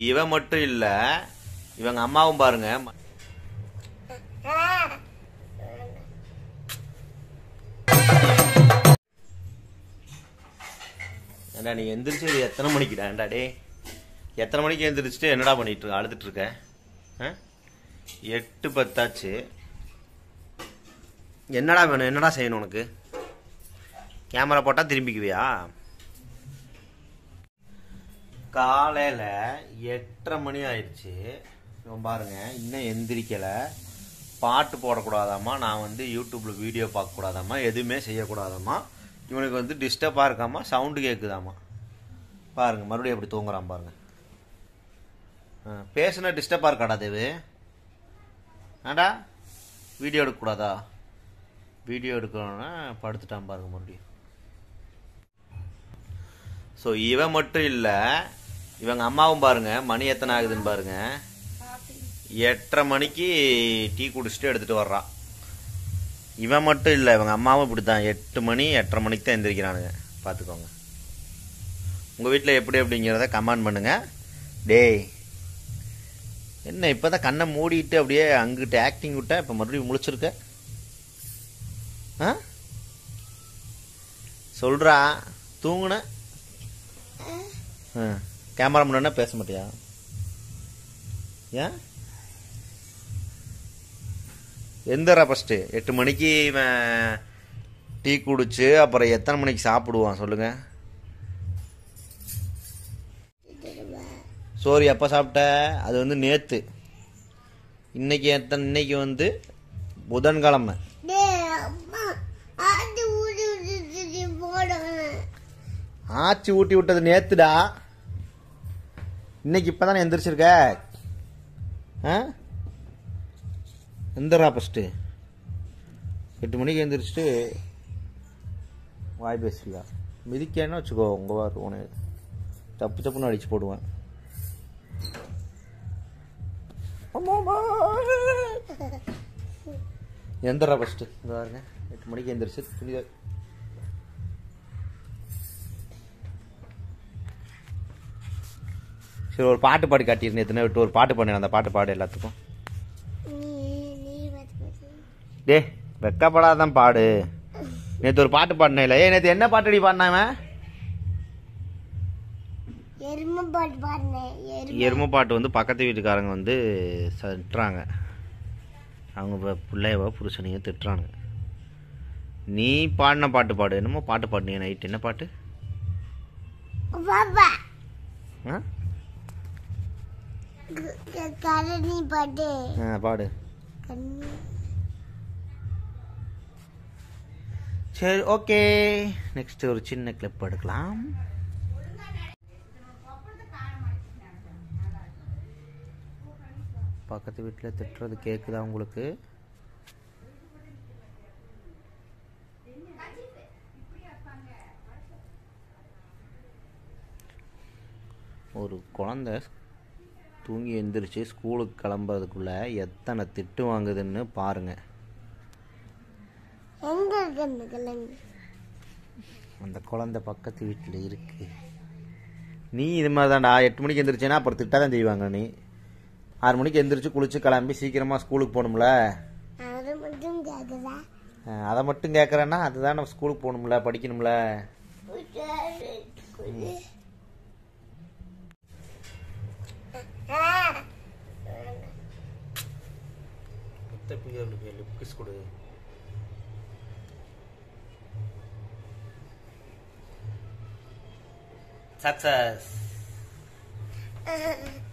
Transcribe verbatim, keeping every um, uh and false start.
இவன் மட்டும் இல்ல, இவங்க அம்மாவும் பாருங்க. ஏண்டா நீ எந்திரிச்சது எத்தனை மணிக்குடா? ஏண்டா டே எத்தனை மணிக்கு எந்திரிச்சிட்டு என்னடா பண்ணிட்டு இருக்க? அழுதுட்டு இருக்க? எட்டு பத்தாச்சு. என்னடா வேணும்? என்னடா செய்யணும் உனக்கு? கேமரா போட்டால் திரும்பிக்குவியா? காலையில் எட்டரை மணி ஆயிடுச்சு. இவன் பாருங்க இன்னும் எந்திரிக்கலை. பாட்டு போடக்கூடாதாம்மா, நான் வந்து யூடியூப்பில் வீடியோ பார்க்கக்கூடாதாம்மா, எதுவுமே செய்யக்கூடாதாம்மா. இவனுக்கு வந்து டிஸ்டர்பாக இருக்காமா, சவுண்டு கேட்குதாம்மா. பாருங்கள் மறுபடியும் எப்படி தூங்குறான் பாருங்கள். பேசுனா டிஸ்டர்பாக இருக்காடா தேவு? ஆடா வீடியோ எடுக்கக்கூடாதா? வீடியோ எடுக்கணும்னா படுத்துட்டான் பாருங்க மறுபடியும். ஸோ இவன் மட்டும் இல்லை, இவங்க அம்மாவும் பாருங்க மணி எத்தனை ஆகுதுன்னு பாருங்க. எட்டரை மணிக்கு டீ குடிச்சிட்டு எடுத்துகிட்டு வர்றான். இவன் மட்டும் இல்லை, இவங்க அம்மாவும் இப்படி தான் எட்டு மணி எட்டரை மணிக்கு தான் எந்திரிக்கிறானுங்க. பார்த்துக்கோங்க. உங்கள் வீட்டில் எப்படி அப்படிங்கிறத கமெண்ட் பண்ணுங்க. டேய் என்ன இப்போ தான் கண்ணை மூடிட்டு அப்படியே அங்கிட்டு ஆக்டிங் விட்ட, இப்போ மறுபடியும் முழிச்சிருக்க? ஆ சொல்கிறா தூங்குன. ஆ கேமரா முன்னா பேச மாட்டியா? ஏன் எந்தரா ஃபஸ்ட்டு எட்டு மணிக்கு இவன் டீ குடிச்சு அப்புறம் எத்தனை மணிக்கு சாப்பிடுவான் சொல்லுங்க? சோறு எப்போ சாப்பிட்ட? அது வந்து நேற்று. இன்னைக்கு எத்தனை? இன்னைக்கு வந்து புதன்கிழமை. ஆச்சி ஊட்டி விட்டது நேத்துடா. இன்னைக்கு இப்பதானே எந்திரிச்சிருக்க. எந்திரா ஃபஸ்ட்டு. எட்டு மணிக்கு எந்திரிச்சிட்டு வாய் பேசுவியா? மிதிக்கன்னு வச்சுக்கோ உங்க வார் உனக்கு தப்பு தப்புன்னு அடிச்சு போடுவேன். எந்திரா ஃபஸ்ட்டு. இந்த பாருங்க எட்டு மணிக்கு எந்திரிச்சு துணி. சரி ஒரு பாட்டு பாடி காட்டியிருந்தேன். எத்தனை விட்டு ஒரு பாட்டு பண்ணேன். அந்த பாட்டு பாடு எல்லாத்துக்கும். டே வெக்கப்படாதான் பாடு. நேற்று ஒரு பாட்டு பாடினேன். இல்லை ஏ நேற்று என்ன பாட்டு அடி பாடினாவன்? எருமை பாட்டு வந்து பக்கத்து வீட்டுக்காரங்க வந்து திட்டுறாங்க. அவங்க பிள்ளையவோ புருஷனையோ திட்டுறாங்க. நீ பாடின பாட்டு பாடு. என்னமோ பாட்டு பாடினீங்க நைட்டு. என்ன பாட்டு? பாடு. சரி ஓகே, நெக்ஸ்ட் ஒரு சின்ன கிளிப் எடுக்கலாம். பக்கத்து வீட்டில் திட்டுறது கேட்குதா உங்களுக்கு? ஒரு குழந்தை தூங்கி எழுந்திரிச்சு ஸ்கூலுக்கு கிளம்புறதுக்குள்ள எத்தனை திட்டு வாங்குதுன்னு பாருங்க. அந்த குழந்தை பக்கத்து வீட்டில் இருக்கு. நீ இது மாதிரி தான்டா. எட்டு மணிக்கு எந்திரிச்சேன்னா அப்புறம் திட்டாதான் செய்வாங்க. நீ ஆறு மணிக்கு எந்திரிச்சு குளிச்சு கிளம்பி சீக்கிரமா ஸ்கூலுக்கு போகணும்ல. அதை மட்டும் கேட்கறேன்னா அதுதான் ஸ்கூலுக்கு போகணும்ல, படிக்கணும்ல. லிப் கிஸ் கொடு. சக்சஸ்.